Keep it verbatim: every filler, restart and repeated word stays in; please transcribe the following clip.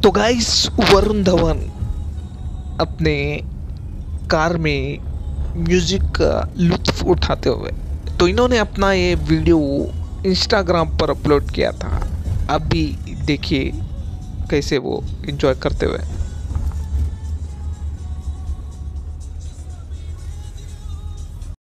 तो गाइस, वरुण धवन अपने कार में म्यूजिक का लुत्फ उठाते हुए, तो इन्होंने अपना ये वीडियो इंस्टाग्राम पर अपलोड किया था। अब भी देखिए कैसे वो एंजॉय करते हुए।